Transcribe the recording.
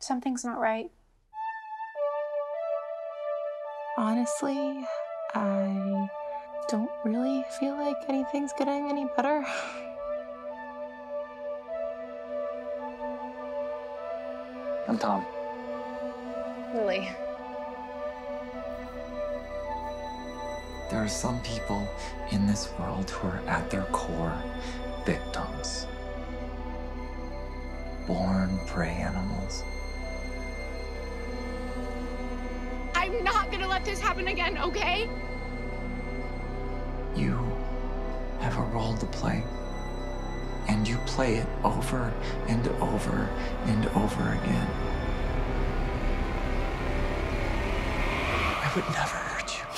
Something's not right. Honestly, I don't really feel like anything's getting any better. I'm Tom. Lilly. There are some people in this world who are at their core victims. Born prey animals. I'm not gonna let this happen again, okay? You have a role to play. And you play it over and over and over again. I would never hurt you.